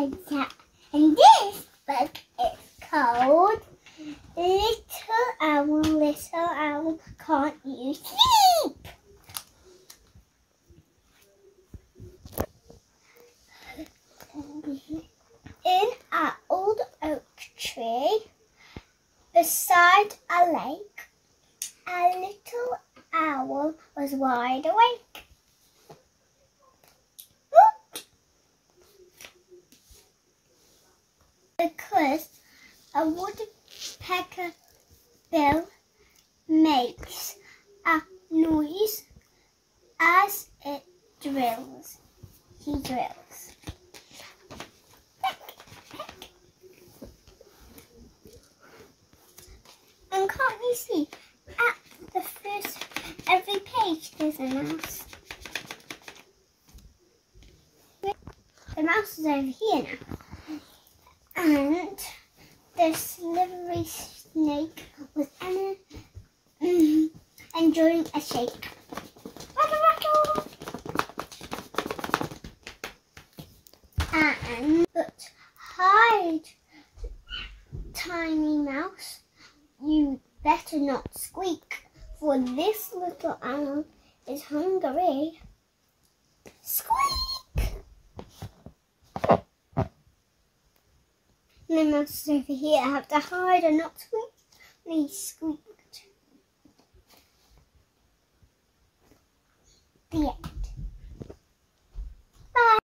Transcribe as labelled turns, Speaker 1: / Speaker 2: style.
Speaker 1: And this book is called Little Owl, Can't You Sleep? In an old oak tree, beside a lake, a little owl was wide awake. Because a woodpecker bill makes a noise as it drills. He drills. And can't you see, at the first every page there's a mouse. The mouse is over here now. And the slippery snake was enjoying a shake. Rattle, rattle. But hide, tiny mouse, you better not squeak, for this little owl is hungry. Squeak! And the mouse is over here. I have to hide and not squeak. And he squeaked. The end.